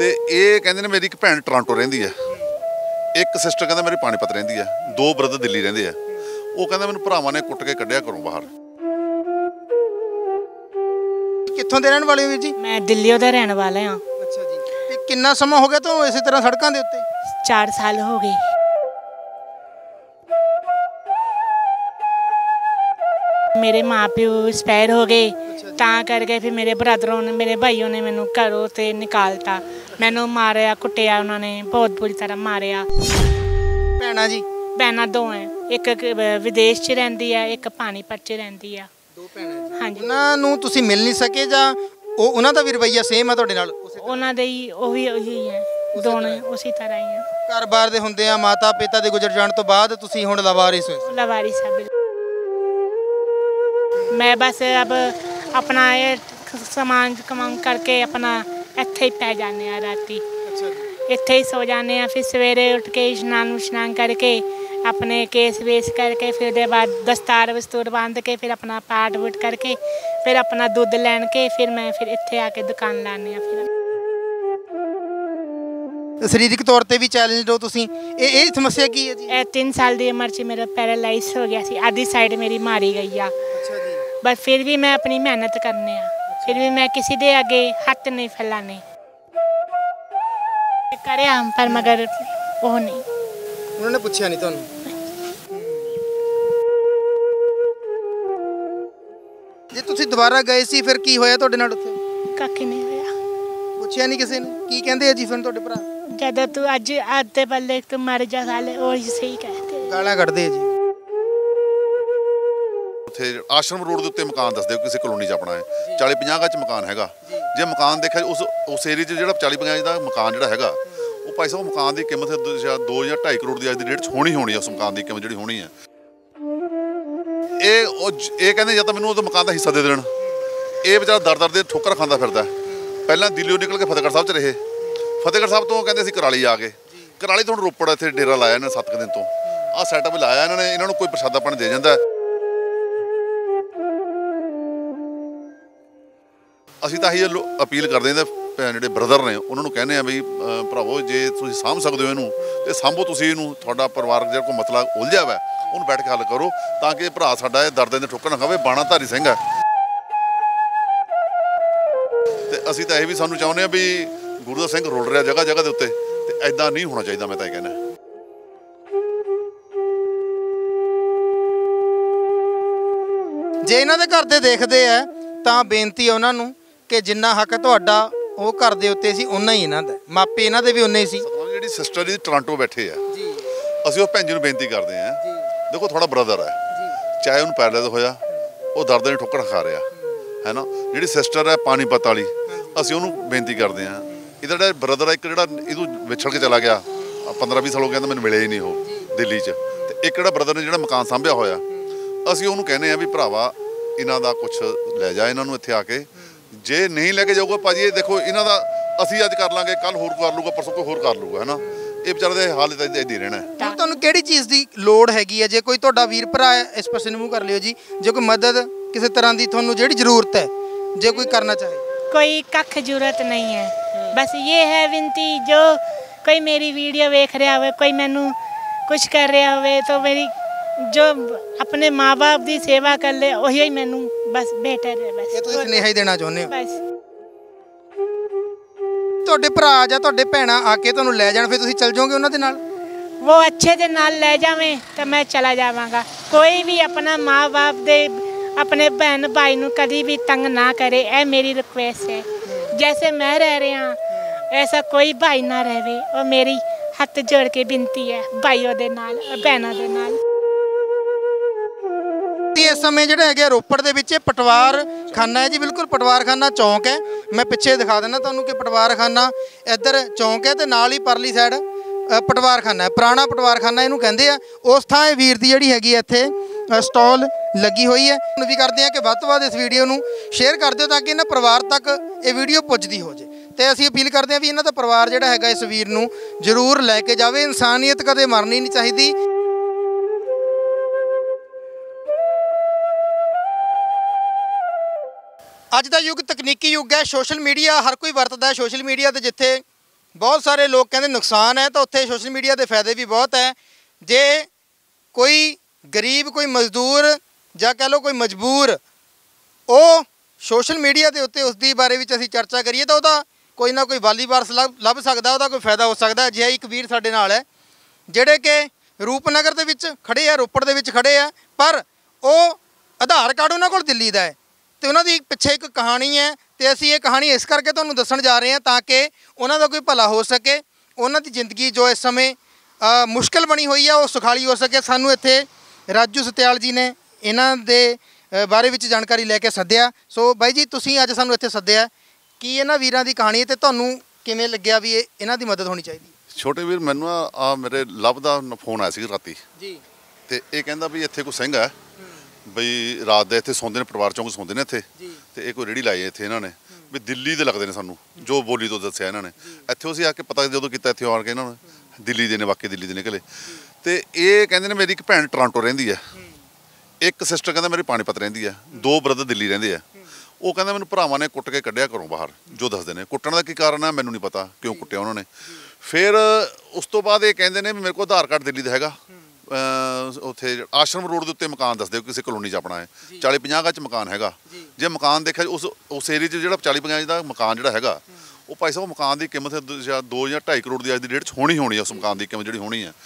ਤੇ ਇਹ ਕਹਿੰਦੇ ਨੇ ਮੇਰੀ ਇੱਕ ਭੈਣ ਟੋਰਾਂਟੋ ਰਹਿੰਦੀ ਹੈ, ਇੱਕ ਸਿਸਟਰ ਕਹਿੰਦਾ ਮੇਰੀ ਪਾਣੀਪਤ ਰਹਿੰਦੀ ਹੈ, ਦੋ ਬ੍ਰਦਰ ਦਿੱਲੀ ਰਹਿੰਦੇ ਆ। ਉਹ ਕਹਿੰਦਾ ਮੈਨੂੰ ਭਰਾਵਾਂ ਨੇ ਕੁੱਟ ਕੇ ਕੱਢਿਆ ਘਰੋਂ ਬਾਹਰ। ਕਿੱਥੋਂ ਦੇ ਰਹਿਣ ਵਾਲੇ ਹੋ ਵੀਰ ਜੀ? मैं दिल्ली ਦਾ ਰਹਿਣ ਵਾਲਾ ਹਾਂ। ਅੱਛਾ ਜੀ, ਤੇ ਕਿੰਨਾ ਸਮਾਂ ਹੋ ਗਿਆ ਤੁਹਾਨੂੰ ਇਸੇ ਤਰ੍ਹਾਂ ਸੜਕਾਂ ਦੇ ਉੱਤੇ? 4 ਸਾਲ ਹੋ ਗਏ। मेरे माँ प्यो एक्सपायर हो गए, ਤਾਂ ਕਰਕੇ ਫਿਰ ਮੇਰੇ ਬ੍ਰਦਰੋਂ ਨੇ ਮੇਰੇ ਭਾਈयों ਨੇ ਮੈਨੂੰ ਘਰੋਂ ਤੇ ਨਿਕਾਲਤਾ। ਮੈਨੂੰ ਮਾਰਿਆ ਕੁੱਟਿਆ ਉਹਨਾਂ ਨੇ, ਬਹੁਤ ਬੁਰੀ ਤਰ੍ਹਾਂ ਮਾਰਿਆ। ਭੈਣਾਂ ਜੀ? ਭੈਣਾਂ ਦੋ ਹੈ, ਇੱਕ ਵਿਦੇਸ਼ 'ਚ ਰਹਿੰਦੀ ਹੈ, ਇੱਕ ਪਾਣੀਪਤ 'ਚ ਰਹਿੰਦੀ ਆ। ਦੋ ਭੈਣਾਂ? ਹਾਂਜੀ। ਉਹਨਾਂ ਨੂੰ ਤੁਸੀਂ ਮਿਲ ਨਹੀਂ ਸਕੇ ਜਾਂ ਉਹਨਾਂ ਦਾ ਵੀ ਰਵੱਈਆ ਸੇਮ ਆ ਤੁਹਾਡੇ ਨਾਲ? ਉਹਨਾਂ ਦੇ ਹੀ ਉਹੀ ਹੈ, ਦੋਨੇ ਉਸੇ ਤਰ੍ਹਾਂ ਹੀ ਆ। ਘਰ-ਬਾਰ ਦੇ ਹੁੰਦੇ ਆ, ਮਾਤਾ ਪਿਤਾ ਦੇ ਗੁਜ਼ਰ ਜਾਣ ਤੋਂ ਬਾਅਦ ਤੁਸੀਂ ਹੁਣ ਲਵਾਰਿਸ ਹੋਏ? ਲਵਾਰਿਸ ਆ। मैं बस अब अपना ये समान कमांग करके अपना इत्थे ही पै जाने आ राती, इत्थे ही सो जाने आ। फिर सवेरे उठ के स्नान करके अपने केस वेस करके फिर उसके बाद दस्तार वस्तूर बांध के फिर अपना पाठ वूट करके फिर अपना दुध लैन के फिर मैं फिर इत्थे आके दुकान लाने आ। फिर ਸਰੀਰਕ ਤੌਰ ਤੇ ਵੀ ਚੈਲੰਜ ਹੋ ਤੁਸੀਂ? ਇਹ ਸਮੱਸਿਆ ਕੀ ਹੈ ਜੀ? 3 ਸਾਲ ਦੀ ਉਮਰ 'ਚ ਮੇਰਾ ਪੈਰਾਲਾਈਜ਼ ਹੋ ਗਿਆ ਸੀ, ਆधी ਸਾਈਡ ਮੇਰੀ ਮਾਰੀ ਗਈ ਆ। ਅੱਛਾ ਜੀ। बस फिर भी मैं अपनी मेहनत करने फिर भी मैं किसी दे आगे हाथ नहीं फैलाने करे हम, पर मगर वो नहीं। उन्होंने पूछा नहीं ਤੁਹਾਨੂੰ? ਜੇ ਤੁਸੀਂ ਦੁਬਾਰਾ ਗਏ ਸੀ ਫਿਰ ਕੀ ਹੋਇਆ ਤੁਹਾਡੇ ਨਾਲ ਉੱਥੇ? ਕੱਖ ਨਹੀਂ ਹੋਇਆ। ਪੁੱਛਿਆ ਨਹੀਂ ਕਿਸੇ ਨੇ? ਕੀ ਕਹਿੰਦੇ ਆ ਜੀ ਫਿਰ ਤੁਹਾਡੇ ਭਰਾ? ਜਦੋਂ ਤੂੰ ਅੱਜ ਆਤੇ ਪੱਲੇ ਤੂੰ ਮਰ ਜਾ ਸਾਲੇ, ਉਹ ਸਹੀ ਕਹਤੇ। ਗਾਲਾਂ ਕੱਢਦੇ ਆ ਜੀ। ਉੱਥੇ ਆਸ਼ਰਮ ਰੋਡ ਦੇ ਉੱਤੇ ਮਕਾਨ ਦੱਸਦੇ ਕਿਸੇ ਕਲੋਨੀ 'ਚ ਆਪਣਾ ਹੈ, 40-50 ਗਜ ਮਕਾਨ ਹੈਗਾ। ਜੇ ਮਕਾਨ ਦੇਖਿਆ ਉਸ ਏਰੀਏ 'ਚ ਜਿਹੜਾ 40-50 ਦਾ ਮਕਾਨ ਜਿਹੜਾ ਹੈਗਾ, ਉਹ ਭਾਈ ਸਾਹਿਬ ਮਕਾਨ ਦੀ ਕੀਮਤ 2 ਜਾਂ 2.5 ਕਰੋੜ ਦੀ ਅੱਜ ਦੀ ਡੇਟ 'ਚ ਹੋਣੀ ਆ। ਉਸ ਮਕਾਨ ਦੀ ਕੀਮਤ ਜਿਹੜੀ ਹੋਣੀ ਹੈ, ਇਹ ਕਹਿੰਦੇ ਜਾਂ ਤਾਂ ਮੈਨੂੰ ਉਹ ਮਕਾਨ ਦਾ ਹਿੱਸਾ ਦੇ ਦੇਣ। ਇਹ ਵਿਚਾਰਾ ਦਰ ਦੇ ਠੋਕਰ ਖਾਂਦਾ ਫਿਰਦਾ। ਪਹਿਲਾਂ ਦਿੱਲੀੋਂ ਨਿਕਲ ਕੇ ਫਤਿਹਗੜ੍ਹ ਸਾਹਿਬ 'ਚ ਰਹੇ, ਫਤਿਹਗੜ੍ਹ ਸਾਹਿਬ ਤੋਂ ਕਹਿੰਦੇ ਅਸੀਂ ਕਰਾਲੀ ਆ ਗਏ, ਕਰਾਲੀ ਤੋਂ ਹੁਣ ਰੋਪੜ ਇੱਥੇ ਡੇਰਾ ਲਾਇਆ ਇਹਨਾਂ 7 ਦਿਨ ਤੋਂ। ਆਹ ਸੈਟਅਪ ਲਾਇਆ ਇਹਨਾਂ ਨੇ, ਇਹਨਾਂ ਨੂੰ ਕੋਈ ਪ੍ਰਸ਼ਾਦਾ ਪਾਣੀ ਦੇ ਜਾਂਦਾ। ਅਸੀਂ ਤਾਂ ਇਹੀ ਅਪੀਲ ਕਰਦੇ ਹਾਂ ਜਿਹੜੇ ਬ੍ਰਦਰ ਨੇ ਉਹਨਾਂ ਨੂੰ ਕਹਿੰਦੇ ਆ ਵੀ ਭਰਾਵੋ ਜੇ ਤੁਸੀਂ ਸਾਂਭ ਸਕਦੇ ਹੋ ਇਹਨੂੰ ਤੇ ਸਾਂਭੋ ਤੁਸੀਂ ਇਹਨੂੰ। ਤੁਹਾਡਾ ਪਰਿਵਾਰਕ ਜਿਹੜਾ ਕੋਈ ਮਸਲਾ ਉਲਝਿਆ ਵਾ ਉਹਨੂੰ ਬੈਠ ਕੇ ਹੱਲ ਕਰੋ ਤਾਂ ਕਿ ਭਰਾ ਸਾਡਾ ਇਹ ਦਰਦ ਦੇ ਠੋਕਰ ਨਾ ਖਾਵੇ। ਬਾਣਾ ਧਾਰੀ ਸਿੰਘ ਹੈ ਤੇ ਅਸੀਂ ਤਾਂ ਇਹ ਵੀ ਸਾਨੂੰ ਚਾਹੁੰਦੇ ਹਾਂ ਵੀ ਗੁਰੂ ਦਾ ਸਿੰਘ ਰੁਲ ਰਿਹਾ ਜਗ੍ਹਾ ਜਗ੍ਹਾ ਦੇ ਉੱਤੇ, ਤੇ ਐਦਾਂ ਨਹੀਂ ਹੋਣਾ ਚਾਹੀਦਾ। ਮੈਂ ਤਾਂ ਇਹ ਕਹਿੰਦਾ ਜੇ ਇਹਨਾਂ ਦੇ ਘਰ ਦੇ ਦੇਖਦੇ ਆ ਤਾਂ ਬੇਨਤੀ ਹੈ ਉਹਨਾਂ ਨੂੰ ਕਿ ਜਿੰਨਾ ਹੱਕ ਤੁਹਾਡਾ ਉਹ ਘਰ ਦੇ ਉੱਤੇ ਸੀ ਉਨਾ ਹੀ ਇਹਨਾਂ ਦਾ, ਮਾਪੇ ਇਹਨਾਂ ਦੇ ਵੀ ਉਨੇ ਹੀ ਸੀ। ਜਿਹੜੀ ਸਿਸਟਰ ਜੀ ਟੋਰਾਂਟੋ ਬੈਠੇ ਆ ਜੀ, ਅਸੀਂ ਉਹ ਭੈਣ ਜੀ ਨੂੰ ਬੇਨਤੀ ਕਰਦੇ ਹਾਂ, ਦੇਖੋ ਤੁਹਾਡਾ ਬ੍ਰਦਰ ਹੈ, ਚਾਹੇ ਉਹਨੂੰ ਪੈਰਲਾਈਜ਼ ਹੋਇਆ, ਉਹ ਦਰਦ ਦੀ ਠੋਕਰ ਖਾ ਰਿਹਾ ਹੈ ਨਾ। ਜਿਹੜੀ ਸਿਸਟਰ ਹੈ ਪਾਣੀਪਤ ਵਾਲੀ, ਅਸੀਂ ਉਹਨੂੰ ਬੇਨਤੀ ਕਰਦੇ ਹਾਂ। ਇਹਦਾ ਜਿਹੜਾ ਬ੍ਰਦਰ ਹੈ ਇੱਕ ਜਿਹੜਾ ਇਹਨੂੰ ਵਿਛੜ ਕੇ ਚਲਾ ਗਿਆ, 15-20 ਸਾਲ ਹੋ ਗਿਆ ਤਾਂ ਮੈਨੂੰ ਮਿਲਿਆ ਹੀ ਨਹੀਂ ਉਹ ਦਿੱਲੀ 'ਚ। ਤੇ ਇੱਕ ਜਿਹੜਾ ਬ੍ਰਦਰ ਨੇ ਜਿਹੜਾ ਮਕਾਨ ਸਾਂਭਿਆ ਹੋਇਆ, ਅਸੀਂ ਉਹਨੂੰ ਕਹਿੰਦੇ ਹਾਂ ਵੀ ਭਰਾਵਾ ਇਹਨਾਂ ਦਾ ਕੁਛ ਲੈ ਜਾ ਇਹਨਾਂ ਨੂੰ ਇੱਥੇ ਆ ਕੇ। ਜੇ ਨਹੀਂ ਲੈ ਕੇ ਜਾਊਗਾ ਭਾਜੀ, ਇਹ ਦੇਖੋ ਇਹਨਾਂ ਦਾ ਅਸੀਂ ਅੱਜ ਕਰ ਲਾਂਗੇ, ਕੱਲ ਹੋਰ ਕਰ ਲੂਗਾ, ਪਰਸੋਂ ਕੋਈ ਹੋਰ ਕਰ ਲੂਗਾ, ਹੈ ਨਾ। ਇਹ ਵਿਚਾਰੇ ਦੇ ਹਾਲ ਤਾਂ ਇੱਦਾਂ ਹੀ ਰਹਿਣਾ। ਤੁਹਾਨੂੰ ਕਿਹੜੀ ਚੀਜ਼ ਦੀ ਲੋੜ ਹੈਗੀ ਹੈ? ਜੇ ਕੋਈ ਤੁਹਾਡਾ ਵੀਰ ਭਰਾ ਹੈ, ਇਸ ਪਾਸੇ ਨੂੰ ਮੂੰਹ ਕਰ ਲਿਓ ਜੀ, ਜੇ ਕੋਈ ਮਦਦ ਕਿਸੇ ਤਰ੍ਹਾਂ ਦੀ ਤੁਹਾਨੂੰ ਜਿਹੜੀ ਜ਼ਰੂਰਤ ਹੈ, ਜੇ ਕੋਈ ਕਰਨਾ ਚਾਹੇ? कोई कख जरूरत नहीं है, बस ये है विनती, जो कोई मेरी वीडियो देख रहा हो, कोई मैनू कुछ कर रहा हो तो मेरी जो अपने माँ बाप की सेवा कर ले वही मैनू बस बेहतर है। बस ਇਹ ਤੁਸੀਂ ਸੁਨੇਹਾ ਹੀ ਦੇਣਾ ਚਾਹੁੰਦੇ ਹੋ? बस ਤੁਹਾਡੇ ਭਰਾ ਜਾਂ ਤੁਹਾਡੇ ਭੈਣਾਂ ਆ ਕੇ ਤੁਹਾਨੂੰ ਲੈ ਜਾਣ, ਫਿਰ ਤੁਸੀਂ ਚੱਲ ਜਾਓਗੇ ਉਹਨਾਂ ਦੇ ਨਾਲ? वो अच्छे दे नाल ले जावे तो मैं चला जावांगा। कोई भी अपना माँ बाप दे अपने भैन भाई नू कभी भी तंग ना करे, ये मेरी रिक्वेस्ट है। जैसे मैं रह रहा ऐसा कोई भाई ना रहे, और मेरी हथ जोड़ के बिनती है भाइयों दे नाल और भैनों दे नाल। ਇਸ ਸਮੇਂ ਜਿਹੜਾ ਹੈਗਾ ਰੋਪੜ ਦੇ ਵਿੱਚ ਪਟਵਾਰ ਖਾਨਾ ਹੈ ਜੀ, ਬਿਲਕੁਲ ਪਟਵਾਰ ਖਾਨਾ ਚੌਂਕ ਹੈ। ਮੈਂ ਪਿੱਛੇ ਦਿਖਾ ਦਿੰਦਾ ਤੁਹਾਨੂੰ ਕਿ ਪਟਵਾਰ ਖਾਨਾ ਇੱਧਰ ਚੌਂਕ ਹੈ ਤੇ ਨਾਲ ਹੀ ਪਰਲੀ ਸਾਈਡ ਪਟਵਾਰ ਖਾਨਾ ਹੈ, ਪੁਰਾਣਾ ਪਟਵਾਰ ਖਾਨਾ ਇਹਨੂੰ ਕਹਿੰਦੇ ਆ। ਉਸ ਥਾਂ ਇਹ ਵੀਰ ਦੀ ਜਿਹੜੀ ਹੈਗੀ ਇੱਥੇ ਸਟਾਲ ਲੱਗੀ ਹੋਈ ਹੈ। ਹੁਣ ਵੀ ਕਰਦੇ ਆ ਕਿ ਵੱਧ ਤੋਂ ਵੱਧ ਇਸ ਵੀਡੀਓ ਨੂੰ ਸ਼ੇਅਰ ਕਰ ਦਿਓ ਤਾਂ ਕਿ ਇਹਨਾਂ ਪਰਿਵਾਰ ਤੱਕ ਇਹ ਵੀਡੀਓ ਪੁੱਜਦੀ ਹੋ ਜੇ। ਤੇ ਅਸੀਂ ਅਪੀਲ ਕਰਦੇ ਆ ਵੀ ਇਹਨਾਂ ਦਾ ਪਰਿਵਾਰ ਜਿਹੜਾ ਹੈਗਾ ਇਸ ਵੀਰ ਨੂੰ ਜ਼ਰੂਰ ਲੈ ਕੇ ਜਾਵੇ। ਇਨਸਾਨੀਅਤ ਕਦੇ ਮਰਨੀ ਨਹੀਂ ਚਾਹੀਦੀ। ਅੱਜ ਦਾ ਯੁੱਗ ਤਕਨੀਕੀ ਯੁੱਗ ਹੈ, ਸੋਸ਼ਲ ਮੀਡੀਆ ਹਰ ਕੋਈ ਵਰਤਦਾ ਹੈ। ਸੋਸ਼ਲ ਮੀਡੀਆ ਤੇ ਜਿੱਥੇ ਬਹੁਤ ਸਾਰੇ ਲੋਕ ਕਹਿੰਦੇ ਨੁਕਸਾਨ ਹੈ, ਤਾਂ ਉੱਥੇ ਸੋਸ਼ਲ ਮੀਡੀਆ ਦੇ ਫਾਇਦੇ ਵੀ ਬਹੁਤ ਹੈ। ਜੇ ਕੋਈ ਗਰੀਬ, ਕੋਈ ਮਜ਼ਦੂਰ ਜਾਂ ਕਹਿ ਲਓ ਕੋਈ ਮਜਬੂਰ, ਉਹ ਸੋਸ਼ਲ ਮੀਡੀਆ ਦੇ ਉੱਤੇ ਉਸ ਦੀ ਬਾਰੇ ਵਿੱਚ ਅਸੀਂ ਚਰਚਾ ਕਰੀਏ ਤਾਂ ਉਹਦਾ ਕੋਈ ਨਾ ਕੋਈ ਵਾਲੀ ਵਾਰਸ ਲੱਭ ਸਕਦਾ, ਉਹਦਾ ਕੋਈ ਫਾਇਦਾ ਹੋ ਸਕਦਾ। ਅਜਿਹਾ ਇੱਕ ਵੀਰ ਸਾਡੇ ਨਾਲ ਹੈ ਜਿਹੜੇ ਕਿ ਰੂਪਨਗਰ ਦੇ ਵਿੱਚ ਖੜੇ ਆ, ਰੋਪੜ ਦੇ ਵਿੱਚ ਖੜੇ ਆ, ਪਰ ਉਹ ਆਧਾਰ ਕਾਰਡ ਉਹਨਾਂ ਕੋਲ ਦਿੱਲੀ ਦਾ ਹੈ ਤੇ ਉਹਨਾਂ ਦੀ ਪਿੱਛੇ ਇੱਕ ਕਹਾਣੀ ਹੈ ਤੇ ਅਸੀਂ ਇਹ ਕਹਾਣੀ ਇਸ ਕਰਕੇ ਤੁਹਾਨੂੰ ਦੱਸਣ ਜਾ ਰਹੇ ਹਾਂ ਤਾਂ ਕਿ ਉਹਨਾਂ ਦਾ ਕੋਈ ਭਲਾ ਹੋ ਸਕੇ, ਉਹਨਾਂ ਦੀ ਜ਼ਿੰਦਗੀ ਜੋ ਇਸ ਸਮੇਂ ਮੁਸ਼ਕਲ ਬਣੀ ਹੋਈ ਹੈ ਉਹ ਸੁਖਾਲੀ ਹੋ ਸਕੇ। ਸਾਨੂੰ ਇੱਥੇ ਰਾਜੂ ਸਤਿਆਲ ਜੀ ਨੇ ਇਹਨਾਂ ਦੇ ਬਾਰੇ ਵਿੱਚ ਜਾਣਕਾਰੀ ਲੈ ਕੇ ਸੱਦਿਆ। ਸੋ ਬਾਈ ਜੀ, ਤੁਸੀਂ ਅੱਜ ਸਾਨੂੰ ਇੱਥੇ ਸੱਦਿਆ, ਕੀ ਇਹਨਾਂ ਵੀਰਾਂ ਦੀ ਕਹਾਣੀ ਤੇ ਤੁਹਾਨੂੰ ਕਿਵੇਂ ਲੱਗਿਆ ਵੀ ਇਹਨਾਂ ਦੀ ਮਦਦ ਹੋਣੀ ਚਾਹੀਦੀ? ਛੋਟੇ ਵੀਰ, ਮੈਨੂੰ ਆ ਮੇਰੇ ਲਵ ਦਾ ਫੋਨ ਆਇਆ ਸੀ ਰਾਤੀ ਜੀ, ਤੇ ਇਹ ਕਹਿੰਦਾ ਵੀ ਇੱਥੇ ਕੋਈ ਸਿੰਘ ਹੈ ਬਈ ਰਾਤ ਦੇ ਇੱਥੇ ਸੌਂਦੇ ਨੇ, ਪਰਿਵਾਰ ਚੌਂਕ ਸੌਂਦੇ ਨੇ ਇੱਥੇ, ਤੇ ਇਹ ਕੋਈ ਰੇੜੀ ਲਾਈ ਇੱਥੇ ਇਹਨਾਂ ਨੇ ਵੀ ਦਿੱਲੀ ਦੇ ਲੱਗਦੇ ਨੇ, ਸਾਨੂੰ ਜੋ ਬੋਲੀ ਤੋਂ ਦੱਸਿਆ ਇਹਨਾਂ ਨੇ। ਇੱਥੇ ਅਸੀਂ ਆ ਕੇ ਪਤਾ ਜਦੋਂ ਕੀਤਾ ਇੱਥੇ ਆਣ ਕੇ ਇਹਨਾਂ ਨੂੰ ਦਿੱਲੀ ਦੇ ਨੇ, ਵਾਕਈ ਦਿੱਲੀ ਦੇ ਨਿਕਲੇ। ਤੇ ਇਹ ਕਹਿੰਦੇ ਨੇ ਮੇਰੀ ਇੱਕ ਭੈਣ ਟੋਰਾਂਟੋ ਰਹਿੰਦੀ ਹੈ, ਇੱਕ ਸਿਸਟਰ ਕਹਿੰਦਾ ਮੇਰੀ ਪਾਣੀਪਤ ਰਹਿੰਦੀ ਹੈ, 2 ਬ੍ਰਦਰ ਦਿੱਲੀ ਰਹਿੰਦੇ ਆ। ਉਹ ਕਹਿੰਦਾ ਮੈਨੂੰ ਭਰਾਵਾਂ ਨੇ ਕੁੱਟ ਕੇ ਕੱਢਿਆ ਘਰੋਂ ਬਾਹਰ, ਜੋ ਦੱਸਦੇ ਨੇ। ਕੁੱਟਣ ਦਾ ਕੀ ਕਾਰਨ ਹੈ ਮੈਨੂੰ ਨਹੀਂ ਪਤਾ, ਕਿਉਂ ਕੁੱਟਿਆ ਉਹਨਾਂ ਨੇ। ਫਿਰ ਉਸ ਤੋਂ ਬਾਅਦ ਇਹ ਕਹਿੰਦੇ ਨੇ ਵੀ ਮੇਰੇ ਕੋਲ ਆਧਾਰ ਕਾਰਡ ਦਿੱਲੀ ਦਾ ਹੈਗਾ, ਉੱਥੇ ਆਸ਼ਰਮ ਰੋਡ ਦੇ ਉੱਤੇ ਮਕਾਨ ਦੱਸਦੇ ਹੋ ਕਿਸੇ ਕਲੋਨੀ 'ਚ ਆਪਣਾ ਹੈ, 40-50 ਗਜ਼ 'ਚ ਮਕਾਨ ਹੈਗਾ। ਜੇ ਮਕਾਨ ਦੇਖਿਆ ਉਸ ਏਰੀਏ 'ਚ ਜਿਹੜਾ 40-50 ਦਾ ਮਕਾਨ ਜਿਹੜਾ ਹੈਗਾ, ਉਹ ਭਾਈ ਸਾਹਿਬ ਮਕਾਨ ਦੀ ਕੀਮਤ 2 ਜਾਂ 2.5 ਕਰੋੜ ਦੀ ਅੱਜ ਦੀ ਡੇਟ 'ਚ ਹੋਣੀ ਹੈ। ਉਸ ਮਕਾਨ ਦੀ ਕੀਮਤ ਜਿਹੜੀ ਹੋਣੀ ਹੈ,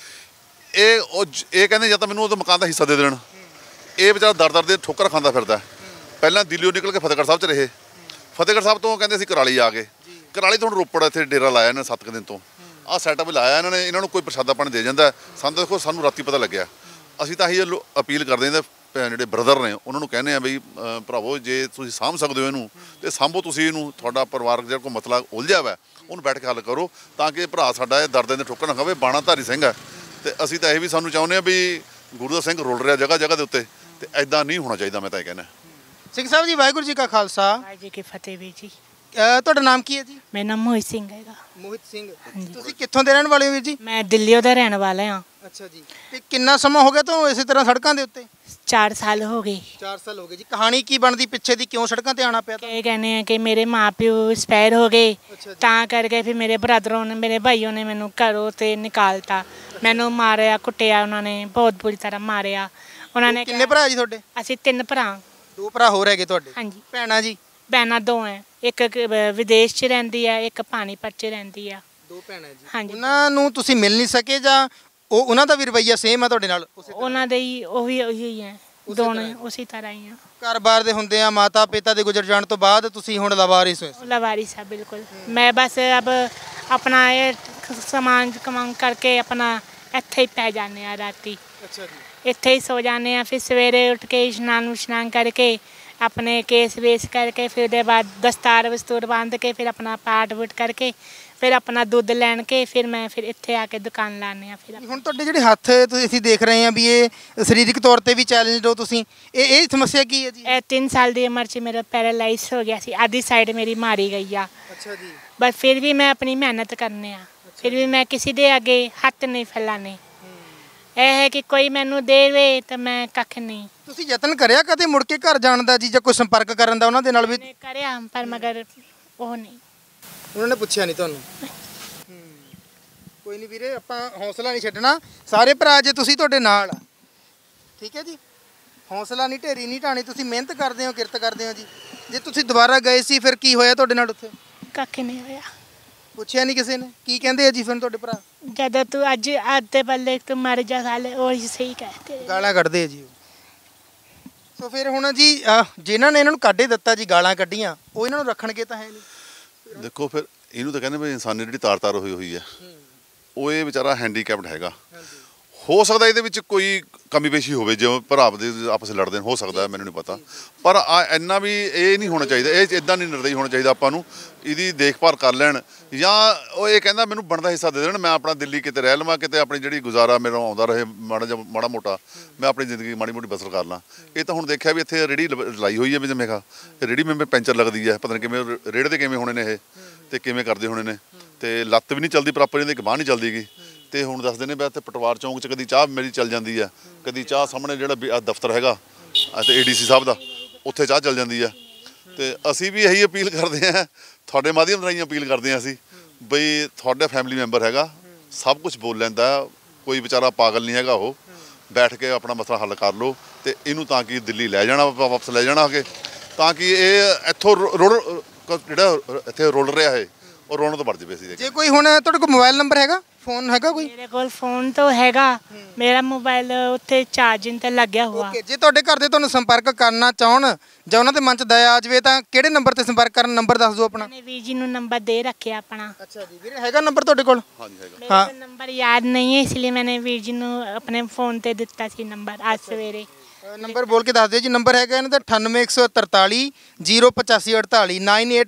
ਇਹ ਕਹਿੰਦੇ ਜਾਂ ਤਾਂ ਮੈਨੂੰ ਉਹ ਮਕਾਨ ਦਾ ਹਿੱਸਾ ਦੇ ਦੇਣ। ਇਹ ਵਿਚਾਰਾ ਦਰ ਦੇ ਠੋਕਰ ਖਾਂਦਾ ਫਿਰਦਾ। ਪਹਿਲਾਂ ਦਿੱਲੀੋਂ ਨਿਕਲ ਕੇ ਫਤਿਹਗੜ੍ਹ ਸਾਹਿਬ 'ਚ ਰਹੇ, ਫਤਿਹਗੜ੍ਹ ਸਾਹਿਬ ਤੋਂ ਕਹਿੰਦੇ ਅਸੀਂ ਕਰਾਲੀ ਆ ਗਏ, ਕਰਾਲੀ ਤੋਂ ਹੁਣ ਰੋਪੜ ਇੱਥੇ ਡੇਰਾ ਲਾਇਆ ਇਹਨਾਂ 7 ਦਿਨ ਤੋਂ। ਆਹ ਸੈਟਅਪ ਲਾਇਆ ਇਹਨਾਂ ਨੇ, ਇਹਨਾਂ ਨੂੰ ਕੋਈ ਪ੍ਰਸ਼ਾਦਾ ਪਾਣੀ ਦੇ ਜਾਂਦਾ। ਸਾਨੂੰ ਦੇਖੋ, ਸਾਨੂੰ ਰਾਤੀ ਪਤਾ ਲੱਗਿਆ। ਅਸੀਂ ਤਾਂ ਇਹੀ ਅਪੀਲ ਕਰਦੇ ਹਾਂ ਜਿਹੜੇ ਬ੍ਰਦਰ ਨੇ ਉਹਨਾਂ ਨੂੰ ਕਹਿੰਦੇ ਆ ਬਈ ਭਰਾਵੋ, ਜੇ ਤੁਸੀਂ ਸਾਂਭ ਸਕਦੇ ਹੋ ਇਹਨੂੰ ਤੇ ਸਾਂਭੋ ਤੁਸੀਂ ਇਹਨੂੰ। ਤੁਹਾਡਾ ਪਰਿਵਾਰਕ ਜਿਹੜਾ ਕੋਈ ਮਸਲਾ ਉਲਝਿਆ ਵਾ ਉਹਨੂੰ ਬੈਠ ਕੇ ਹੱਲ ਕਰੋ ਤਾਂ ਕਿ ਭਰਾ ਸਾਡਾ ਇਹ ਦਰਦ ਦੇ ਠੋਕਰ ਨਾ ਖਾਵੇ। ਬਾਣਾਧਾਰੀ ਸਿੰਘ ਹੈ ਤੇ ਅਸੀਂ ਤਾਂ ਇਹ ਵੀ ਸਾਨੂੰ ਚਾਹੁੰਦੇ ਹਾਂ ਵੀ ਗੁਰੂ ਦਾ ਸਿੰਘ ਰੁਲ ਰਿਹਾ ਜਗ੍ਹਾ ਜਗ੍ਹਾ ਦੇ ਉੱਤੇ, ਤੇ ਐਦਾਂ ਨਹੀਂ ਹੋਣਾ ਚਾਹੀਦਾ। ਮੈਂ ਤਾਂ ਇਹ ਕਹਿੰਦਾ। ਸਿੰਘ ਸਾਹਿਬ ਜੀ, ਵਾਹਿਗੁਰੂ ਜੀ ਕਾ ਖਾਲਸਾ, ਵਾਹਿਗੁਰੂ ਜੀ ਕੀ ਫਤਿਹ ਵੀਰ ਜੀ। ਤੁਹਾਡਾ ਨਾਮ ਕੀ ਹੈ ਜੀ? ਮੇਰਾ ਨਾਮ ਮੋਹਿਤ ਸਿੰਘ ਹੈਗਾ। ਮੋਹਿਤ ਸਿੰਘ, ਤੁਸੀਂ ਕਿੱਥੋਂ ਦੇ ਰਹਿਣ ਵਾਲੇ ਹੋ ਵੀਰ ਜੀ? ਮੈਂ ਦਿੱਲੀ ਦਾ ਰਹਿਣ ਵਾਲਾ ਹਾਂ। ਅੱਛਾ ਜੀ, ਤੇ ਕਿੰਨਾ ਸਮਾਂ ਹੋ ਗਿਆ ਤੁਹਾਨੂੰ ਇਸੇ ਤਰ੍ਹਾਂ ਸੜਕਾਂ ਦੇ ਉੱਤੇ? 4 ਸਾਲ ਹੋ ਗਏ। 4 ਸਾਲ ਹੋ ਗਏ ਜੀ। ਕਹਾਣੀ ਕੀ ਬਣਦੀ ਪਿੱਛੇ ਦੀ, ਕਿਉਂ ਸੜਕਾਂ ਤੇ ਆਉਣਾ ਪਿਆ? ਇਹ ਕਹਿੰਦੇ ਆ ਕਿ ਮੇਰੇ ਮਾਪਿਓ ਐਕਸਪਾਇਰ ਹੋ ਗਏ, ਤਾਂ ਕਰਕੇ ਫਿਰ ਮੇਰੇ ਬ੍ਰਦਰੋਂ ਨੇ, ਮੇਰੇ ਭਾਈਓ ਨੇ ਮੈਨੂੰ ਘਰੋਂ ਤੇ ਨਿਕਾਲਤਾ। ਮੈਨੂੰ ਮਾਰਿਆ, ਕੁੱਟਿਆ, ਉਹਨਾਂ ਨੇ ਬਹੁਤ ਬੁਰੀ ਤਰ੍ਹਾਂ ਮਾਰਿਆ। ਉਹਨਾਂ ਨੇ ਕਿੰਨੇ ਭਰਾ ਜੀ ਤੁਹਾਡੇ? ਅਸੀਂ 3 ਭਰਾ। 2 ਭਰਾ ਹੋਰ ਹੈਗੇ ਤੁਹਾਡੇ? ਹਾਂਜੀ। ਭੈਣਾਂ ਜੀ? ਭੈਣਾਂ 2 ਹੈ, ਇੱਕ ਵਿਦੇਸ਼ 'ਚ ਰਹਿੰਦੀ ਹੈ, ਇੱਕ ਪਾਣੀਪਤ 'ਚ ਰਹਿੰਦੀ ਆ। 2 ਭੈਣਾਂ ਜੀ। ਹਾਂਜੀ। ਉਹਨਾਂ ਨੂੰ ਤੁਸੀਂ ਮਿਲ ਨਹੀਂ ਸਕੇ ਜਾਂ ਉਹਨਾਂ ਦਾ ਵੀ ਰਵੱਈਆ ਸੇਮ ਆ ਤੁਹਾਡੇ ਨਾਲ? ਉਹਨਾਂ ਦੇ ਹੀ ਉਹੀ ਹੈ, ਦੋਨੇ ਉਸੇ ਤਰ੍ਹਾਂ ਹੀ ਆ। ਘਰ-ਬਾਰ ਦੇ ਹੁੰਦੇ ਆ, ਮਾਤਾ ਪਿਤਾ ਦੇ ਗੁਜ਼ਰ ਜਾਣ ਤੋਂ ਬਾਅਦ ਤੁਸੀਂ ਹੁਣ ਲਵਾਰਿਸ ਹੋਏ? ਲਵਾਰਿਸ ਆ ਬਿਲकुल। मैं बस अब अपना ये समान कमांग करके अपना ਇੱਥੇ ਹੀ ਪੈ ਜਾਂਦੇ ਆ ਰਾਤੀ। ਅੱਛਾ ਜੀ। ਇੱਥੇ ਹੀ ਸੋ ਜਾਂਦੇ ਆ, ਫਿਰ ਸਵੇਰੇ ਉੱਠ ਕੇ ਇਸ਼ਨਾਨ ਕਰਕੇ ਆਪਣੇ ਕੇਸ ਵੇਸ ਕਰਕੇ ਫਿਰ ਉਹਦੇ ਬਾਅਦ ਦਸਤਾਰ ਵਸਤੂਰ ਬੰਨ੍ਹ ਕੇ ਫਿਰ ਆਪਣਾ ਪਾਠ ਵੂਠ ਕਰਕੇ ਫਿਰ ਆਪਣਾ ਦੁੱਧ ਲੈਣ ਕੇ ਫਿਰ ਮੈਂ ਫਿਰ ਇੱਥੇ ਆ ਕੇ ਦੁਕਾਨ ਲਾਉਂਦੇ ਆ। ਫਿਰ ਹੁਣ ਤੁਹਾਡੇ ਜਿਹੜੇ ਹੱਥ ਅਸੀਂ ਦੇਖ ਰਹੇ ਹਾਂ ਵੀ ਇਹ ਸਰੀਰਕ ਤੌਰ ਤੇ ਵੀ ਚੈਲੰਜਡ ਹੋ ਤੁਸੀਂ, ਇਹ ਸਮੱਸਿਆ ਕੀ ਹੈ ਜੀ? ਇਹ 3 ਸਾਲ ਦੀ ਉਮਰ 'ਚ ਮੇਰਾ ਪੈਰਾਲਾਈਜ਼ ਹੋ ਗਿਆ ਸੀ, ਆधी ਸਾਈਡ ਮੇਰੀ ਮਾਰੀ ਗਈ ਆ। ਅੱਛਾ ਜੀ। ਪਰ ਫਿਰ ਵੀ ਮੈਂ ਆਪਣੀ ਮਿਹਨਤ ਕਰਨੇ ਆ, ਫਿਰ ਵੀ ਮੈਂ ਕਿਸੇ ਦੇ ਅੱਗੇ ਹੱਥ ਨਹੀਂ ਫੈਲਾਣੇ। ਇਹ ਹੈ ਕਿ ਕੋਈ ਮੈਨੂੰ ਦੇਵੇ ਤਾਂ ਮੈਂ ਕੱਖ ਨਹੀਂ। ਤੁਸੀਂ ਯਤਨ ਕਰਿਆ ਕਦੇ ਮੁੜ ਕੇ ਘਰ ਜਾਣ ਦਾ ਜੀ, ਜਾਂ ਕੋਈ ਸੰਪਰਕ ਕਰਨ ਦਾ ਉਹਨਾਂ ਦੇ ਨਾਲ ਵੀ? ਕਰਿਆ ਪਰ ਮਗਰ ਉਹ ਨਹੀਂ, ਉਹਨਾਂ ਨੇ ਪੁੱਛਿਆ ਨਹੀਂ ਤੁਹਾਨੂੰ? ਕੋਈ ਨਹੀਂ ਵੀਰੇ, ਆਪਾਂ ਹੌਸਲਾ ਨਹੀਂ ਛੱਡਣਾ। ਸਾਰੇ ਭਰਾ ਜੇ ਤੁਸੀਂ ਤੁਹਾਡੇ ਨਾਲ ਆ, ਠੀਕ ਹੈ ਜੀ, ਹੌਸਲਾ ਨਹੀਂ, ਢੇਰੀ ਨਹੀਂ ਢਾਣੀ। ਤੁਸੀਂ ਮਿਹਨਤ ਕਰਦੇ ਹੋ, ਕਿਰਤ ਕਰਦੇ ਹੋ ਜੀ। ਜੇ ਤੁਸੀਂ ਦੁਬਾਰਾ ਗਏ ਸੀ ਫਿਰ ਕੀ ਹੋਇਆ ਤੁਹਾਡੇ ਨਾਲ ਉੱਥੇ? ਕੱਖ ਨਹੀਂ ਹੋਇਆ। ਪੁੱਛਿਆ ਨਹੀਂ ਕਿਸੇ ਨੇ? ਕੀ ਕਹਿੰਦੇ ਆ ਜੀ ਫਿਰ ਤੁਹਾਡੇ ਭਰਾ? ਜਦੋਂ ਤੂੰ ਅੱਜ ਦੇ ਬੱਲੇ ਤੂੰ ਮਰ ਜਾ ਸਾਲੇ, ਉਹ ਹੀ ਸਹੀ ਕਹਤੇ। ਗਾਲਾਂ ਕੱਢਦੇ ਆ ਜੀ। ਸੋ ਫਿਰ ਹੁਣ ਜੀ ਜਿਨ੍ਹਾਂ ਨੇ ਇਹਨਾਂ ਨੂੰ ਕੱਢੇ ਦਿੱਤਾ ਜੀ, ਗਾਲਾਂ ਕੱਢੀਆਂ, ਉਹ ਇਹਨਾਂ ਨੂੰ ਰੱਖਣਗੇ ਤਾਂ ਹੈ ਨਹੀਂ। ਦੇਖੋ ਫਿਰ ਇਹਨੂੰ ਤਾਂ ਕਹਿੰਦੇ ਵੀ ਇਨਸਾਨੀ ਜਿਹੜੀ ਤਾਰ ਹੋਈ ਹੈ, ਉਹ ਇਹ ਵਿਚਾਰਾ ਹੈਂਡੀਕੈਪਡ ਹੈਗਾ। ਹੋ ਸਕਦਾ ਇਹਦੇ ਵਿੱਚ ਕੋਈ ਕਮੀ ਪੇਸ਼ੀ ਹੋਵੇ, ਜਿਵੇਂ ਭਰਾ ਦੇ ਆਪਸ ਵਿੱਚ ਲੜਦੇ ਹੋ ਸਕਦਾ, ਮੈਨੂੰ ਨਹੀਂ ਪਤਾ। ਪਰ ਇੰਨਾ ਵੀ ਇਹ ਨਹੀਂ ਹੋਣਾ ਚਾਹੀਦਾ, ਇਹ ਇੱਦਾਂ ਨਹੀਂ ਨਿਰਦਈ ਹੋਣਾ ਚਾਹੀਦਾ। ਆਪਾਂ ਨੂੰ ਇਹਦੀ ਦੇਖਭਾਲ ਕਰ ਲੈਣ, ਜਾਂ ਉਹ ਇਹ ਕਹਿੰਦਾ ਮੈਨੂੰ ਬਣਦਾ ਹਿੱਸਾ ਦੇ ਦੇਣ, ਮੈਂ ਆਪਣਾ ਦਿੱਲੀ ਕਿਤੇ ਰਹਿ ਲਵਾਂ, ਕਿਤੇ ਆਪਣੀ ਜਿਹੜੀ ਗੁਜ਼ਾਰਾ ਮੇਰਾ ਆਉਂਦਾ ਰਹੇ ਮਾੜਾ ਮੋਟਾ, ਮੈਂ ਆਪਣੀ ਜ਼ਿੰਦਗੀ ਮਾੜੀ ਮੋਟੀ ਬਸਰ ਕਰ ਲਾਂ। ਇਹ ਤਾਂ ਹੁਣ ਦੇਖਿਆ ਵੀ ਇੱਥੇ ਰੇਹੜੀ ਲਾਈ ਹੋਈ ਹੈ ਵੀ ਜਿਵੇਂ ਰੇਹੜੀ ਮੇਂ ਪੈਂਚਰ ਲੱਗਦੀ ਹੈ, ਪਤਾ ਨਹੀਂ ਕਿਵੇਂ ਰੇਹੜੇ ਕਿਵੇਂ ਹੋਣੇ ਨੇ ਇਹ, ਤੇ ਕਿਵੇਂ ਕਰਦੇ ਹੋਣੇ ਨੇ, ਤੇ ਲੱਤ ਵੀ ਨਹੀਂ ਚੱਲਦੀ ਪ੍ਰੋਪਰ, ਇਹਦੀ ਬਾਂਹ ਨਹੀਂ ਚੱਲਦੀ ਗੀ। ਤੇ ਹੁਣ ਦੱਸਦੇ ਨੇ ਵੀ ਇੱਥੇ ਪਟਵਾਰ ਚੌਂਕ 'ਚ ਕਦੀ ਚਾਹ ਮੇਰੀ ਚੱਲ ਜਾਂਦੀ ਆ, ਕਦੀ ਚਾਹ ਸਾਹਮਣੇ ਜਿਹੜਾ ਦਫ਼ਤਰ ਹੈਗਾ ਅਤੇ ADC ਸਾਹਿਬ ਦਾ, ਉੱਥੇ ਚਾਹ ਚੱਲ ਜਾਂਦੀ ਆ। ਤੇ ਅਸੀਂ ਵੀ ਇਹੀ ਅਪੀਲ ਕਰਦੇ ਹਾਂ, ਤੁਹਾਡੇ ਮਾਧਿਅਮ ਰਾਹੀਂ ਅਪੀਲ ਕਰਦੇ ਹਾਂ ਅਸੀਂ ਬਈ ਤੁਹਾਡਾ ਫੈਮਿਲੀ ਮੈਂਬਰ ਹੈਗਾ, ਸਭ ਕੁਝ ਬੋਲ ਲੈਂਦਾ, ਕੋਈ ਵਿਚਾਰਾ ਪਾਗਲ ਨਹੀਂ ਹੈਗਾ, ਉਹ ਬੈਠ ਕੇ ਆਪਣਾ ਮਸਲਾ ਹੱਲ ਕਰ ਲਓ ਤੇ ਇਹਨੂੰ ਤਾਂ ਕਿ ਦਿੱਲੀ ਲੈ ਜਾਣਾ, ਵਾਪਸ ਲੈ ਜਾਣਾ ਕਿ ਤਾਂ ਕਿ ਇਹ ਇੱਥੋਂ ਜਿਹੜਾ ਇੱਥੇ ਰੁਲ ਰਿਹਾ ਹੈ ਉਹ ਰੋਣ ਤੋਂ ਵੜ ਜਾਵੇ ਸੀ। ਜੇ ਕੋਈ ਹੁਣ ਤੁਹਾਡੇ ਕੋਲ ਮੋਬਾਈਲ ਨੰਬਰ ਹੈਗਾ, ਫੋਨ ਹੈਗਾ ਕੋਈ? मेरे को फोन तो हैगा, मेरा मोबाइल उत्थे चार्जिंग ਤੇ ਲੱਗਿਆ ਹੋਇਆ। ਓਕੇ, ਜੇ ਤੁਹਾਡੇ ਘਰ ਦੇ ਤੁਹਾਨੂੰ ਸੰਪਰਕ ਕਰਨਾ ਚਾਹਣ ਜਾਂ ਉਹਨਾਂ ਦੇ ਮਨ 'ਚ ਦਇਆ ਆ ਜਾਵੇ ਤਾਂ ਕਿਹੜੇ ਨੰਬਰ ਤੇ ਸੰਪਰਕ ਕਰਨ? ਨੰਬਰ ਦੱਸ ਦਿਓ ਆਪਣਾ। मैंने ਵੀਰ ਜੀ ਨੂੰ ਨੰਬਰ ਦੇ ਰੱਖਿਆ ਆਪਣਾ। ਅੱਛਾ ਜੀ ਵੀਰੇ, ਹੈਗਾ ਨੰਬਰ ਤੁਹਾਡੇ ਕੋਲ? ਹਾਂਜੀ ਹੈਗਾ। मेरे को नंबर याद नहीं है, इसलिए मैंने ਵੀਰ ਜੀ ਨੂੰ ਆਪਣੇ ਫੋਨ ਤੇ ਦਿੱਤਾ ਸੀ ਨੰਬਰ ਅੱਜ ਸਵੇਰੇ। ਨੰਬਰ ਬੋਲ ਕੇ ਦੱਸ ਦਿਓ ਜੀ। ਨੰਬਰ ਹੈਗਾ ਇਹਨਾਂ ਦਾ 9814 08548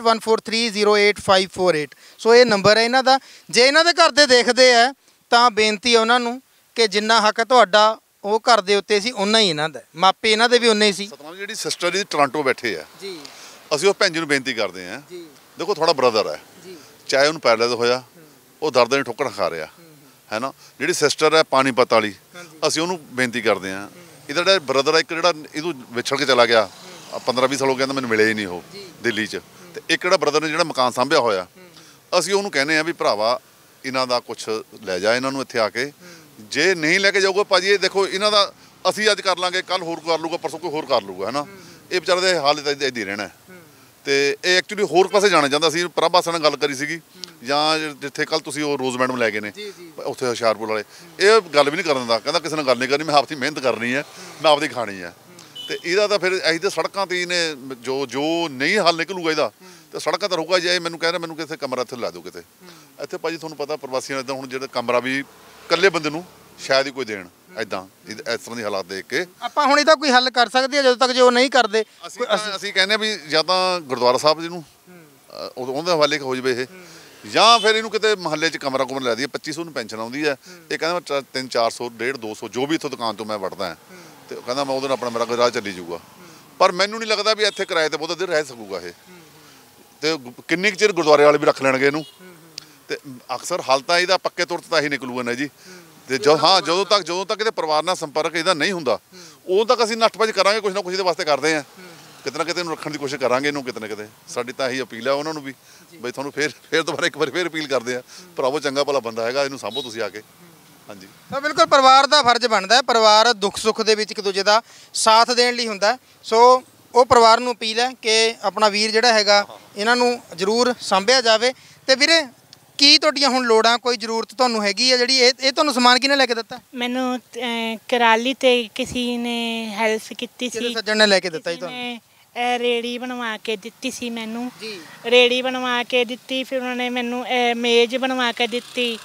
9814308548। ਸੋ ਇਹ ਨੰਬਰ ਹੈ ਇਹਨਾਂ ਦਾ। ਜੇ ਇਹਨਾਂ ਦੇ ਘਰ ਦੇ ਦੇਖਦੇ ਆ ਤਾਂ ਬੇਨਤੀ ਹੈ ਉਹਨਾਂ ਨੂੰ ਕਿ ਜਿੰਨਾ ਹੱਕ ਤੁਹਾਡਾ ਉਹ ਘਰ ਦੇ ਉੱਤੇ ਸੀ ਉਨਾ ਹੀ ਇਹਨਾਂ ਦਾ, ਮਾਪੇ ਇਹਨਾਂ ਦੇ ਵੀ ਉਨੇ ਹੀ ਸੀ। ਸਤਨਾਮ ਜਿਹੜੀ ਸਿਸਟਰ ਜੀ ਟੋਰਾਂਟੋ ਬੈਠੇ ਆ ਜੀ, ਅਸੀਂ ਉਹ ਭੈਣ ਜੀ ਨੂੰ ਬੇਨਤੀ ਕਰਦੇ ਆ, ਜੀ, ਦੇਖੋ ਤੁਹਾਡਾ ਬ੍ਰਦਰ ਹੈ, ਜੀ, ਚਾਹੇ ਉਹਨੂੰ ਪੈਰਲਾਈਜ਼ ਹੋਇਆ, ਉਹ ਦਰਦ ਦੀ ਠੋਕਰ ਖਾ ਰਿਹਾ ਹੈ ਨਾ। ਜਿਹੜੀ ਸਿਸਟਰ ਹੈ ਪਾਣੀਪਤ ਵਾਲੀ, ਅਸੀਂ ਉਹਨੂੰ ਬੇਨਤੀ ਕਰਦੇ ਆ, ਇਹਦਾ ਜਿਹੜਾ ਬ੍ਰਦਰ ਹੈ ਇੱਕ ਜਿਹੜਾ ਇਹਨੂੰ ਵਿਛੜ ਕੇ ਚਲਾ ਗਿਆ 15-20 ਸਾਲ ਹੋ ਗਿਆ ਤਾਂ ਮੈਨੂੰ ਮਿਲਿਆ ਹੀ ਨਹੀਂ ਉਹ ਦਿੱਲੀ 'ਚ, ਤੇ ਇੱਕ ਜਿਹੜਾ ਬ੍ਰਦਰ ਨੇ ਜਿਹੜਾ ਮਕਾਨ ਸਾਂਭਿਆ ਹੋਇਆ, ਅਸੀਂ ਉਹਨੂੰ ਕਹਿੰਦੇ ਆ ਵੀ ਭਰਾਵਾ ਇਹਨਾਂ ਦਾ ਕੁਝ ਲੈ ਜਾ ਇਹਨਾਂ ਨੂੰ ਇੱਥੇ ਆ ਕੇ। ਜੇ ਨਹੀਂ ਲੈ ਕੇ ਜਾਊਗਾ ਭਾਜੀ, ਇਹ ਦੇਖੋ ਇਹਨਾਂ ਦਾ ਅਸੀਂ ਅੱਜ ਕਰ ਲਾਂਗੇ, ਕੱਲ ਹੋਰ ਕਰ ਲੂਗਾ, ਪਰਸੋਂ ਕੋਈ ਹੋਰ ਕਰ ਲੂਗਾ, ਹੈ ਨਾ। ਇਹ ਵਿਚਾਰੇ ਦੇ ਹਾਲ ਤਾਂ ਇੱਦਾਂ ਹੀ ਰਹਿਣਾ ਤੇ ਇਹ ਐਕਚੁਅਲੀ ਹੋਰ ਪਾਸੇ ਜਾਣਾ ਚਾਹੁੰਦਾ ਸੀ। ਪ੍ਰਭਾਸ ਨਾਲ ਗੱਲ ਕਰੀ ਸੀਗੀ ਜਾਂ ਜਿੱਥੇ ਕੱਲ ਤੁਸੀਂ ਉਹ ਰੋਜ਼ ਮੈਡਮ ਲੈ ਗਏ ਨੇ ਉੱਥੇ ਹੁਸ਼ਿਆਰਪੁਰ ਵਾਲੇ, ਇਹ ਗੱਲ ਵੀ ਨਹੀਂ ਕਰਨ ਦਿੰਦਾ, ਕਹਿੰਦਾ ਕਿਸੇ ਨਾਲ ਗੱਲ ਨਹੀਂ ਕਰਨੀ, ਮੈਂ ਆਪਦੀ ਮਿਹਨਤ ਕਰਨੀ ਹੈ, ਮੈਂ ਆਪਦੀ ਖਾਣੀ ਹੈ। ਤੇ ਇਹਦਾ ਤਾਂ ਫਿਰ ਅਸੀਂ ਤਾਂ ਸੜਕਾਂ 'ਤੇ ਇਹਨੇ ਜੋ ਨਹੀਂ ਹੱਲ ਨਿਕਲੂਗਾ ਇਹਦਾ ਤੇ ਸੜਕਾਂ 'ਤੇ ਰਹੂਗਾ। ਜੇ ਮੈਨੂੰ ਕਹਿੰਦਾ ਮੈਨੂੰ ਕਿਸੇ ਕਮਰਾ ਇੱਥੇ ਲਾ ਦਿਓ ਕਿਤੇ, ਇੱਥੇ ਭਾਜੀ ਤੁਹਾਨੂੰ ਪਤਾ ਪ੍ਰਵਾਸੀਆਂ ਇੱਦਾਂ ਹੁਣ ਜਿਹੜਾ ਕਮਰਾ ਵੀ ਇਕੱਲੇ ਬੰਦੇ ਨੂੰ ਸ਼ਾਇਦ ਹੀ ਕੋਈ ਦੇਣ, ਇੱਦਾਂ ਇਸ ਤਰ੍ਹਾਂ ਦੇ ਹਾਲਾਤ ਦੇਖ ਕੇ। ਆਪਾਂ ਹੁਣ ਇਹਦਾ ਕੋਈ ਹੱਲ ਕਰ ਸਕਦੇ ਆ ਜਦੋਂ ਤੱਕ ਜੋ ਨਹੀਂ ਕਰਦੇ? ਅਸੀਂ ਕਹਿੰਦੇ ਆ ਵੀ ਜਾਂ ਤਾਂ ਗੁਰਦੁਆਰਾ ਸਾਹਿਬ ਜੀ ਨੂੰ ਉਹਦੇ ਹਵਾਲੇ ਹੋ ਜਾਵੇ ਇਹ, ਜਾਂ ਫਿਰ ਇਹਨੂੰ ਕਿਤੇ ਮਹੱਲੇ 'ਚ ਕਮਰਾ ਲੈ ਦਈਏ। 2500 ਨੂੰ ਪੈਨਸ਼ਨ ਆਉਂਦੀ ਹੈ, ਇਹ ਕਹਿੰਦਾ 300-400 150-200 ਜੋ ਵੀ ਇੱਥੋਂ ਦੁਕਾਨ ਤੋਂ ਮੈਂ ਵੜਦਾ ਤੇ ਉਹ ਕਹਿੰਦਾ ਮੈਂ ਉਹਦੇ ਨਾਲ ਆਪਣਾ ਮੇਰਾ ਗੁਜ਼ਾਰਾ ਚੱਲੀ ਜਾਊਗਾ। ਪਰ ਮੈਨੂੰ ਨਹੀਂ ਲੱਗਦਾ ਵੀ ਇੱਥੇ ਕਿਰਾਏ ਤੇ ਬਹੁਤਾ ਦੇਰ ਰਹਿ ਸਕੂਗਾ ਇਹ, ਤੇ ਕਿੰਨੀ ਕੁ ਚਿਰ ਗੁਰਦੁਆਰੇ ਵਾਲੇ ਵੀ ਰੱਖ ਲੈਣਗੇ ਇਹਨੂੰ। ਤੇ ਅਕਸਰ ਹੱਲ ਤਾਂ ਇਹਦਾ ਪੱਕੇ ਤੌਰ 'ਤੇ ਤਾਂ ਹੀ ਨਿਕਲੂਗਾ ਨਾ ਜੀ। ਤੇ ਜਦੋਂ ਤੱਕ ਇਹਦੇ ਪਰਿਵਾਰ ਨਾਲ ਸੰਪਰਕ ਇਹਦਾ ਨਹੀਂ ਹੁੰਦਾ, ਉਦੋਂ ਤੱਕ ਅਸੀਂ ਨੱਠ-ਭੱਜ ਕਰਾਂਗੇ, ਕੁਛ ਨਾ ਕੁਛ ਇਹਦੇ ਵਾਸਤੇ ਕਰਦੇ ਹਾਂ, ਕਿਤੇ ਨਾ ਕਿਤੇ ਇਹਨੂੰ ਰੱਖਣ ਦੀ ਕੋਸ਼ਿਸ਼ ਕਰਾਂਗੇ ਇਹਨੂੰ ਕਿਤੇ ਨਾ ਕਿਤੇ। ਸਾਡੀ ਤਾਂ ਇਹੀ ਅਪੀਲ ਹੈ ਉਹਨਾਂ ਨੂੰ ਵੀ ਬਈ ਤੁਹਾਨੂੰ ਫਿਰ ਦੁਬਾਰਾ ਇੱਕ ਵਾਰ ਫਿਰ ਅਪੀਲ ਕਰਦੇ ਆ, ਭਰਾਵੋ ਚੰਗਾ ਭਲਾ ਬੰਦਾ ਹੈਗਾ, ਇਹਨੂੰ ਸਾਂਭੋ ਤੁਸੀਂ ਆ ਕੇ। ਹਾਂਜੀ ਤਾਂ ਬਿਲਕੁਲ ਪਰਿਵਾਰ ਦਾ ਫਰਜ਼ ਬਣਦਾ ਹੈ, ਪਰਿਵਾਰ ਦੁੱਖ ਸੁੱਖ ਦੇ ਵਿੱਚ ਇੱਕ ਦੂਜੇ ਦਾ ਸਾਥ ਦੇਣ ਲਈ ਹੁੰਦਾ। ਸੋ ਉਹ ਪਰਿਵਾਰ ਨੂੰ ਅਪੀਲ ਹੈ ਕਿ ਆਪਣਾ ਵੀਰ ਜਿਹੜਾ ਹੈਗਾ ਇਹਨਾਂ ਨੂੰ ਜ਼ਰੂਰ ਸਾਂਭਿਆ ਜਾਵੇ। ਤੇ ਵੀਰੇ ਕੀ ਤੁਹਾਡੀਆਂ ਹੁਣ ਲੋੜਾਂ, ਕੋਈ ਜ਼ਰੂਰਤ ਤੁਹਾਨੂੰ ਹੈਗੀ ਹੈ ਜਿਹੜੀ ਇਹ ਤੁਹਾਨੂੰ ਸਮਾਨ ਕਿਹਨੇ ਲੈ ਕੇ ਦਿੱਤਾ? ਮੈਨੂੰ ਕਰਾਲੀ ਤੇ ਕਿਸੇ ਨੇ ਹੈਲਪ ਕੀਤੀ ਸੀ, ਸੱਜਣ ਨੇ ਲੈ ਕੇ ਦਿੱਤਾ ਜੀ ਤੁਹਾਨੂੰ? ਰੇੜੀ ਬਣਵਾ ਕੇ ਦਿੱਤੀ ਸੀ ਮੈਨੂੰ ਜੀ, ਰੇੜੀ ਬਣਵਾ ਕੇ ਦਿੱਤੀ, ਫਿਰ ਉਹਨਾਂ ਨੇ ਮੈਨੂੰ ਮੇਜ਼ ਬਣਵਾ ਕੇ ਦਿੱਤੀ,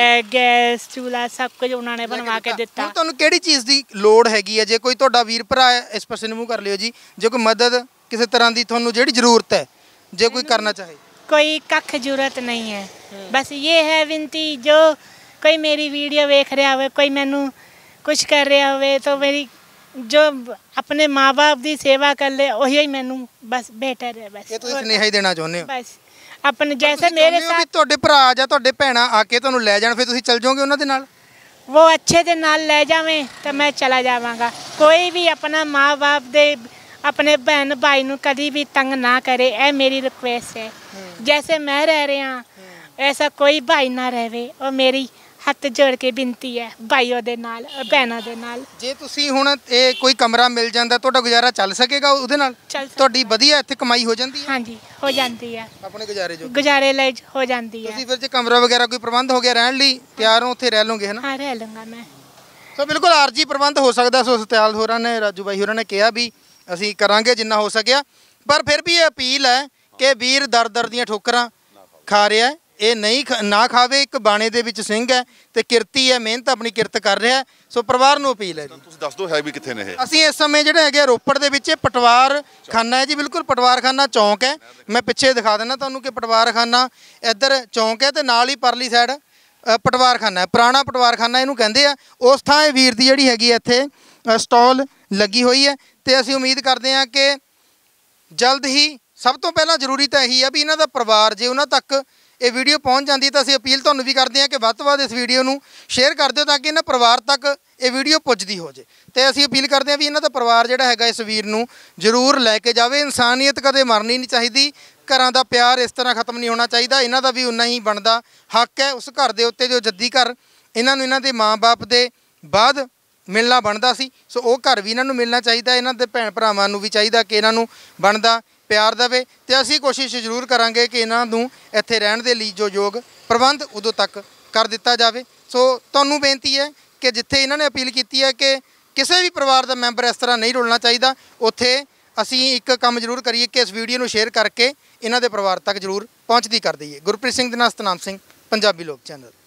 ਗੈਸ ਚੂਲਾ ਸਭ ਕੁਝ ਉਹਨਾਂ ਨੇ ਬਣਵਾ ਕੇ ਦਿੱਤਾ। ਹੁਣ ਤੁਹਾਨੂੰ ਕਿਹੜੀ ਚੀਜ਼ ਦੀ ਲੋੜ ਹੈਗੀ ਹੈ? ਜੇ ਕੋਈ ਤੁਹਾਡਾ ਵੀਰ ਭਰਾ ਹੈ ਇਸ ਪਾਸੇ ਨੂੰ ਮੂੰਹ ਕਰ ਲਿਓ ਜੀ, ਜੇ ਕੋਈ ਮਦਦ ਕਿਸੇ ਤਰ੍ਹਾਂ ਦੀ ਤੁਹਾਨੂੰ ਜਿਹੜੀ ਜ਼ਰੂਰਤ ਹੈ, ਜੇ ਕੋਈ ਕਰਨਾ ਚਾਹੇ। कोई कख जरूरत नहीं है, बस ये है विनती, जो कोई मेरी वीडियो देख रहा हो, कोई मैनू कुछ कर रहा हो तो मेरी जो अपने माँ बाप की सेवा कर ले वही मैनू बस बेटर है। बस ਇਹ ਤੁਸੀਂ ਸੁਨੇਹਾ ਹੀ ਦੇਣਾ ਚਾਹੁੰਦੇ ਹੋ? बस अपने जैसे मेरे साथ ਤੁਹਾਡੇ ਭਰਾ ਜਾਂ ਤੁਹਾਡੇ ਭੈਣਾਂ ਆ ਕੇ ਤੁਹਾਨੂੰ ਲੈ ਜਾਣ, ਫਿਰ ਤੁਸੀਂ ਚੱਲ ਜਾਓਗੇ ਉਹਨਾਂ ਦੇ ਨਾਲ? वो अच्छे दे नाल ले जावे तो मैं चला जावांगा। कोई भी अपना माँ बाप दे अपने बहन भाई नू कभी भी तंग ना करे, ये मेरी रिक्वेस्ट है। जैसे मैं रह रहा ऐसा कोई भाई ना रहे, और मेरी हथ जोड़ के बिनती है भाइयों दे नाल और बहनों दे नाल। ਜੇ ਤੁਸੀਂ ਹੁਣ ਇਹ ਕੋਈ ਕਮਰਾ ਮਿਲ ਜਾਂਦਾ ਤੁਹਾਡਾ ਗੁਜ਼ਾਰਾ ਚੱਲ ਸਕੇਗਾ ਉਹਦੇ ਨਾਲ? ਤੁਹਾਡੀ ਵਧੀਆ ਇੱਥੇ ਕਮਾਈ ਹੋ ਜਾਂਦੀ ਹੈ? हाँ जी हो जाती है, ਆਪਣੇ ਗੁਜ਼ਾਰੇ ਜੋ गुजारे ले हो जाती है। ਤੁਸੀਂ ਫਿਰ ਜੇ ਕਮਰਾ ਵਗੈਰਾ ਕੋਈ ਪ੍ਰਬੰਧ ਹੋ ਗਿਆ ਰਹਿਣ ਲਈ, ਤਿਆਰ ਹੋ ਉੱਥੇ ਰਹਿ ਲਓਗੇ, ਹੈ ਨਾ? हाँ रह लूँगा मैं। ਸੋ ਬਿਲਕੁਲ ਆਰਜੀ ਪ੍ਰਬੰਧ ਹੋ ਸਕਦਾ। ਸੋ ਸਤਿਆਲ ਹੋਰਾਂ ਨੇ, ਰਾਜੂ ਬਾਈ ਹੋਰਾਂ ਨੇ ਕਿਹਾ ਵੀ ਅਸੀਂ ਕਰਾਂਗੇ ਜਿੰਨਾ ਹੋ ਸਕਿਆ, ਪਰ ਫਿਰ ਵੀ ਇਹ ਅਪੀਲ ਹੈ ਕਿ ਵੀਰ ਦਰ ਦੀਆਂ ਠੋਕਰਾਂ ਖਾ ਰਿਹਾ, ਇਹ ਨਹੀਂ ਨਾ ਖਾਵੇ। ਇੱਕ ਬਾਣੇ ਦੇ ਵਿੱਚ ਸਿੰਘ ਹੈ ਤੇ ਕਿਰਤੀ ਹੈ, ਮਿਹਨਤ ਆਪਣੀ ਕਿਰਤ ਕਰ ਰਿਹਾ। ਸੋ ਪਰਿਵਾਰ ਨੂੰ ਅਪੀਲ ਹੈ ਜੀ, ਤੁਸੀਂ ਦੱਸ ਦਿਓ ਹੈ ਵੀ ਕਿੱਥੇ ਨੇ ਇਹ? ਅਸੀਂ ਇਸ ਸਮੇਂ ਜਿਹੜੇ ਹੈਗੇ ਰੋਪੜ ਦੇ ਵਿੱਚ ਪਟਵਾਰ ਖਾਨਾ ਹੈ ਜੀ, ਬਿਲਕੁਲ ਪਟਵਾਰ ਖਾਨਾ ਚੌਂਕ ਹੈ। ਮੈਂ ਪਿੱਛੇ ਦਿਖਾ ਦਿੰਦਾ ਤੁਹਾਨੂੰ ਕਿ ਪਟਵਾਰ ਖਾਨਾ ਇੱਧਰ ਚੌਂਕ ਹੈ ਤੇ ਨਾਲ ਹੀ ਪਰਲੀ ਸਾਈਡ ਪਟਵਾਰ ਖਾਨਾ ਹੈ, ਪੁਰਾਣਾ ਪਟਵਾਰ ਖਾਨਾ ਇਹਨੂੰ ਕਹਿੰਦੇ ਆ। ਉਸ ਥਾਂ ਇਹ ਵੀਰ ਦੀ ਜਿਹੜੀ ਹੈਗੀ ਇੱਥੇ ਸਟਾਲ ਲੱਗੀ ਹੋਈ ਹੈ ਤੇ ਅਸੀਂ ਉਮੀਦ ਕਰਦੇ ਹਾਂ ਕਿ ਜਲਦ ਹੀ, ਸਭ ਤੋਂ ਪਹਿਲਾਂ ਜ਼ਰੂਰੀ ਤਾਂ ਇਹੀ ਆ ਵੀ ਇਹਨਾਂ ਦਾ ਪਰਿਵਾਰ ਜੇ ਉਹਨਾਂ ਤੱਕ ਇਹ ਵੀਡੀਓ ਪਹੁੰਚ ਜਾਂਦੀ ਤਾਂ ਅਸੀਂ ਅਪੀਲ ਤੁਹਾਨੂੰ ਵੀ ਕਰਦੇ ਹਾਂ ਕਿ ਵੱਧ ਤੋਂ ਵੱਧ ਇਸ ਵੀਡੀਓ ਨੂੰ ਸ਼ੇਅਰ ਕਰ ਦਿਓ ਤਾਂ ਕਿ ਇਹਨਾਂ ਪਰਿਵਾਰ ਤੱਕ ਇਹ ਵੀਡੀਓ ਪੁੱਜਦੀ ਹੋ ਜੇ। ਤੇ ਅਸੀਂ ਅਪੀਲ ਕਰਦੇ ਹਾਂ ਵੀ ਇਹਨਾਂ ਦਾ ਪਰਿਵਾਰ ਜਿਹੜਾ ਹੈਗਾ ਇਸ ਵੀਰ ਨੂੰ ਜ਼ਰੂਰ ਲੈ ਕੇ ਜਾਵੇ। ਇਨਸਾਨੀਅਤ ਕਦੇ ਮਰਨੀ ਨਹੀਂ ਚਾਹੀਦੀ, ਘਰਾਂ ਦਾ ਪਿਆਰ ਇਸ ਤਰ੍ਹਾਂ ਖਤਮ ਨਹੀਂ ਹੋਣਾ ਚਾਹੀਦਾ। ਇਹਨਾਂ ਦਾ ਵੀ ਉਨਾ ਹੀ ਬਣਦਾ ਹੱਕ ਹੈ ਉਸ ਘਰ ਦੇ ਉੱਤੇ ਜੋ ਜੱਦੀ ਘਰ ਇਹਨਾਂ ਨੂੰ ਇਹਨਾਂ ਦੇ ਮਾਂ-ਬਾਪ ਦੇ ਬਾਅਦ ਮਿਲਣਾ ਬਣਦਾ ਸੀ। ਸੋ ਉਹ ਘਰ ਵੀ ਇਹਨਾਂ ਨੂੰ ਮਿਲਣਾ ਚਾਹੀਦਾ, ਇਹਨਾਂ ਦੇ ਭੈਣ ਭਰਾਵਾਂ ਨੂੰ ਵੀ ਚਾਹੀਦਾ ਕਿ ਇਹਨਾਂ ਨੂੰ ਬਣਦਾ ਪਿਆਰ ਦੇਵੇ। ਤੇ ਅਸੀਂ ਕੋਸ਼ਿਸ਼ ਜ਼ਰੂਰ ਕਰਾਂਗੇ ਕਿ ਇਹਨਾਂ ਨੂੰ ਇੱਥੇ ਰਹਿਣ ਦੇ ਲਈ ਜੋ ਯੋਗ ਪ੍ਰਬੰਧ ਉਦੋਂ ਤੱਕ ਕਰ ਦਿੱਤਾ ਜਾਵੇ। ਸੋ ਤੁਹਾਨੂੰ ਬੇਨਤੀ ਹੈ ਕਿ ਜਿੱਥੇ ਇਹਨਾਂ ਨੇ ਅਪੀਲ ਕੀਤੀ ਹੈ ਕਿ ਕਿਸੇ ਵੀ ਪਰਿਵਾਰ ਦਾ ਮੈਂਬਰ ਇਸ ਤਰ੍ਹਾਂ ਨਹੀਂ ਰੁਲਣਾ ਚਾਹੀਦਾ, ਉੱਥੇ ਅਸੀਂ ਇੱਕ ਕੰਮ ਜ਼ਰੂਰ ਕਰੀਏ ਕਿ ਇਸ ਵੀਡੀਓ ਨੂੰ ਸ਼ੇਅਰ ਕਰਕੇ ਇਹਨਾਂ ਦੇ ਪਰਿਵਾਰ ਤੱਕ ਜ਼ਰੂਰ ਪਹੁੰਚਦੀ ਕਰ ਦਈਏ। ਗੁਰਪ੍ਰੀਤ ਸਿੰਘ ਦੇ ਨਾਲ ਸਤਨਾਮ ਸਿੰਘ, ਪੰਜਾਬੀ ਲੋਕ ਚੈਨਲ।